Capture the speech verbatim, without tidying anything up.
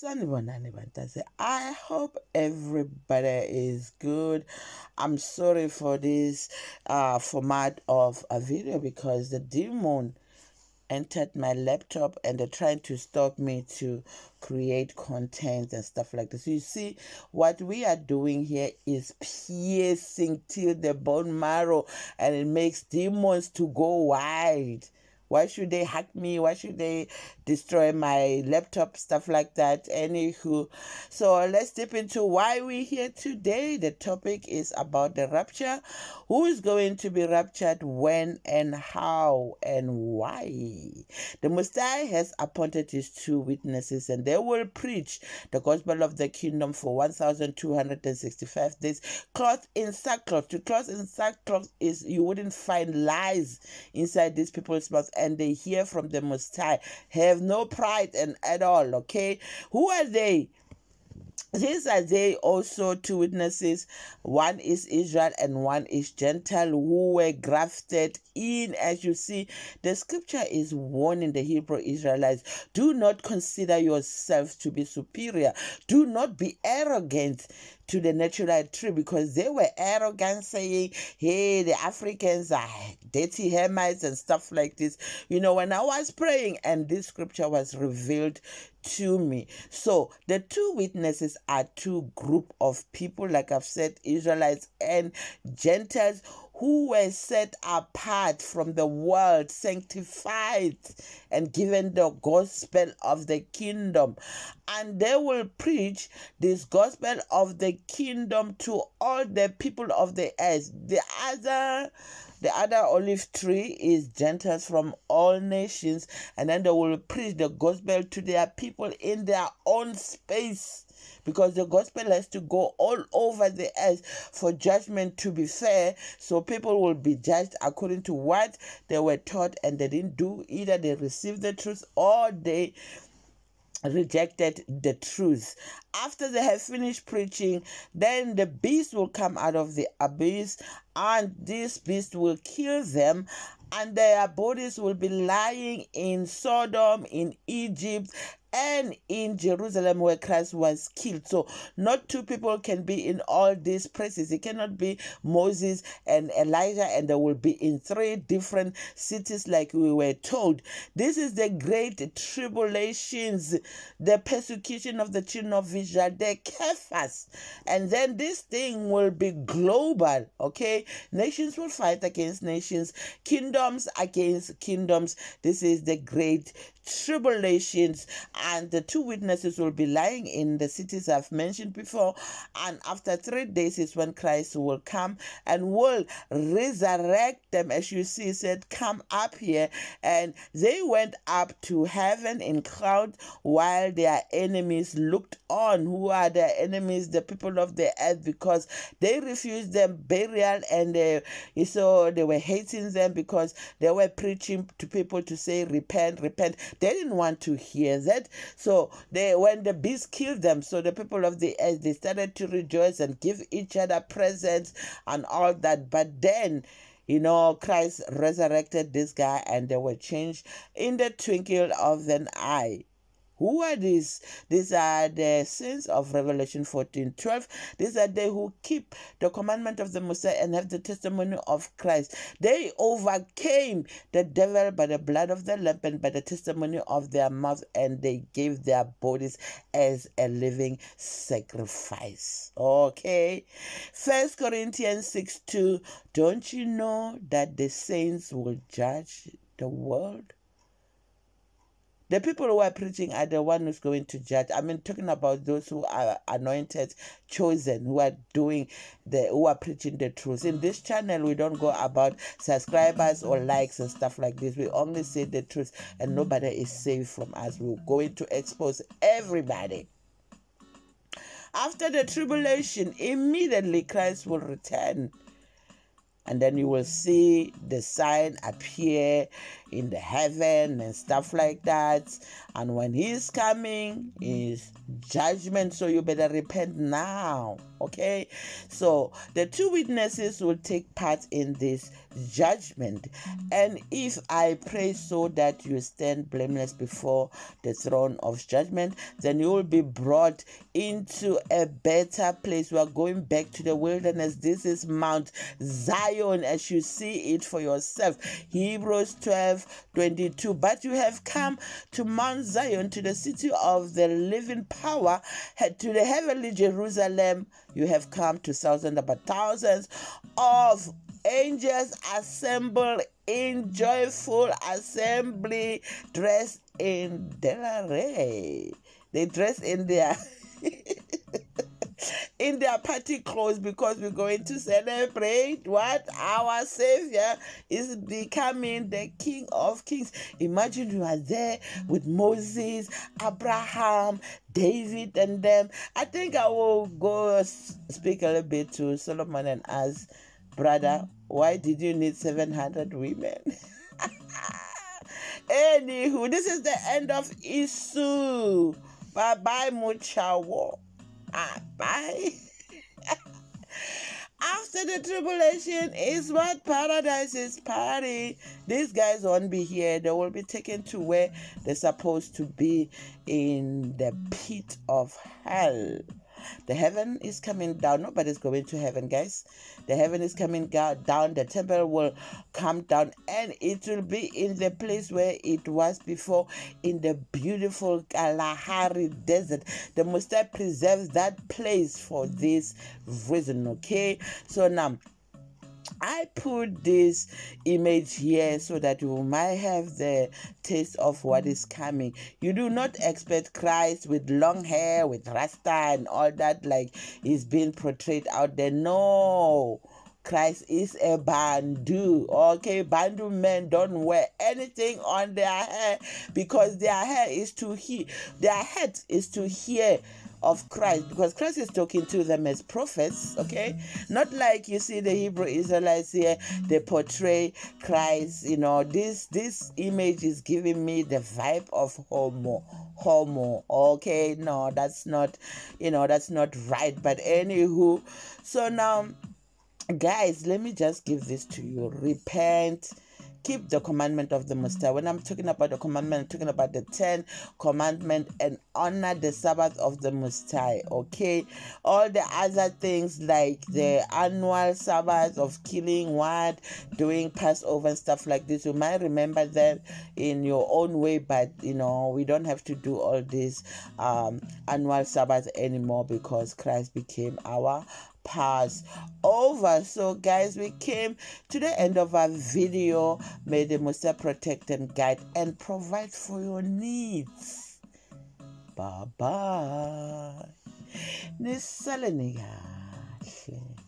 Sanibonani bantase. I hope everybody is good. I'm sorry for this uh, format of a video because the demon entered my laptop and they're trying to stop me to create content and stuff like this. So you see, what we are doing here is piercing till the bone marrow, and it makes demons to go wild. Why should they hack me? Why should they destroy my laptop? Stuff like that. Anywho, so let's dip into why we're here today. The topic is about the rapture. Who is going to be raptured, when and how and why? The Messiah has appointed his two witnesses, and they will preach the gospel of the kingdom for one thousand two hundred sixty-five days, clothed in sackcloth. To cloth in sackcloth is you wouldn't find lies inside these people's mouths, and they hear from the Most High. Have no pride and at all, okay? Who are they? These are they also two witnesses. One is Israel and one is Gentile, who were grafted in. As you see, the scripture is warning the Hebrew Israelites, do not consider yourselves to be superior. Do not be arrogant to the natural tree, because they were arrogant, saying, hey, the Africans are dirty Hamites and stuff like this. You know, when I was praying and this scripture was revealed to me. So the two witnesses are two group of people, like I've said, Israelites and Gentiles, who were set apart from the world, sanctified and given the gospel of the kingdom. And they will preach this gospel of the kingdom to all the people of the earth. The other The other olive tree is Gentiles from all nations, and then they will preach the gospel to their people in their own space, because the gospel has to go all over the earth for judgment to be fair. So people will be judged according to what they were taught, and they didn't do. Either they received the truth or they rejected the truth. After they have finished preaching, then the beast will come out of the abyss, and this beast will kill them, and their bodies will be lying in Sodom, in Egypt, and in Jerusalem, where Christ was killed. So not two people can be in all these places. It cannot be Moses and Elijah, and they will be in three different cities like we were told. This is the great tribulations, the persecution of the children of Israel, the Kephas. And then this thing will be global, okay? Nations will fight against nations, kingdoms against kingdoms. This is the great tribulations, and the two witnesses will be lying in the cities I've mentioned before, and after three days is when Christ will come and will resurrect them. As you see, he said, come up here, and they went up to heaven in cloud while their enemies looked on. Who are their enemies? The people of the earth, because they refused them burial, and they, so they were hating them because they were preaching to people to say repent, repent. They didn't want to hear that. So they, when the beast killed them, so the people of the earth, they started to rejoice and give each other presents and all that. But then, you know, Christ resurrected this guy, and they were changed in the twinkle of an eye. Who are these? These are the saints of Revelation fourteen twelve. These are they who keep the commandment of the Messiah and have the testimony of Christ. They overcame the devil by the blood of the Lamb and by the testimony of their mouth, and they gave their bodies as a living sacrifice. Okay. First Corinthians six two. Don't you know that the saints will judge the world? The people who are preaching are the one who's going to judge. I mean, talking about those who are anointed, chosen, who are doing the, who are preaching the truth. In this channel, we don't go about subscribers or likes and stuff like this. We only say the truth, and nobody is safe from us. We're going to expose everybody. After the tribulation, immediately Christ will return. And then you will see the sign appear in the heaven and stuff like that. And when he's coming is judgment, so you better repent now. Okay, so the two witnesses will take part in this judgment. And if I pray so that you stand blameless before the throne of judgment, then you will be brought into a better place. We are going back to the wilderness. This is Mount Zion, as you see it for yourself. Hebrews twelve twenty-two. But you have come to Mount Zion, to the city of the living power, to the heavenly Jerusalem. You have come to thousands upon thousands of angels assembled in joyful assembly, dressed in their array. They dress in their in their party clothes, because we're going to celebrate what our Savior is becoming, the King of Kings. Imagine you are there with Moses, Abraham, David, and them. I think I will go speak a little bit to Solomon and ask, brother, why did you need seven hundred women? Anywho, this is the end of Isu. Bye bye, Muchawo. Ah, bye. After the tribulation is what paradise is party. These guys won't be here. They will be taken to where they're supposed to be, in the pit of hell. The heaven is coming down. Nobody's going to heaven, guys. The heaven is coming down. The temple will come down, and it will be in the place where it was before, in the beautiful Kalahari desert. The Most High preserves that place for this reason, okay? So now, I put this image here so that you might have the taste of what is coming. You do not expect Christ with long hair, with rasta and all that, like he's being portrayed out there. No. Christ is a bandu. Okay, bandu men don't wear anything on their hair, because their hair is to hear, their head is to hear of Christ, because Christ is talking to them as prophets. Okay, not like you see the Hebrew Israelites here, they portray Christ. You know, this this image is giving me the vibe of homo homo okay, no, that's not, you know, that's not right. But anywho, so now, guys, let me just give this to you. Repent. Keep the commandment of the Most High. When I'm talking about the commandment, I'm talking about the ten commandments, and honor the Sabbath of the Most High, okay? All the other things, like the annual Sabbath of killing what, doing Passover and stuff like this, you might remember that in your own way, but, you know, we don't have to do all this um, annual Sabbath anymore, because Christ became our pass over. So guys, we came to the end of our video. May the Most High protect and guide and provide for your needs. Bye bye. Nisaleniga.